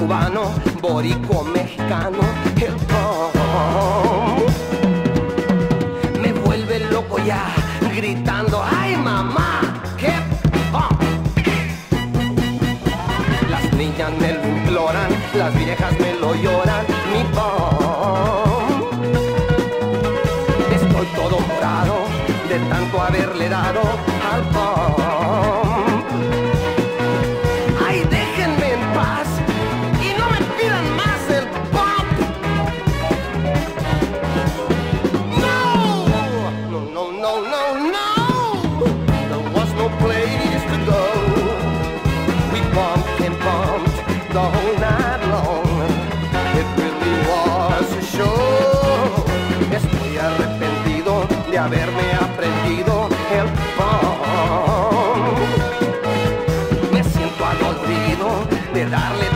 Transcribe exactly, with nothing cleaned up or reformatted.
cubano, boricua, mexicano, el pum me vuelve loco ya, gritando, ¡ay mamá! ¡Qué pum! Las niñas me lo imploran, las viejas me lo lloran, mi pum. Estoy todo morado de tanto haberle dado al pum. Ay, déjenme en paz y no me pidan más el pump. No, no, no, no, no, no. There was no place to go. We bumped and bumped the whole night long. It really was a show. Estoy arrepentido de haberme aprendido el pump. Me siento adolorido de darle